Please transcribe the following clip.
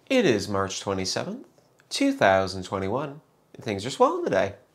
It is March 27th, 2021, and things are swelling today.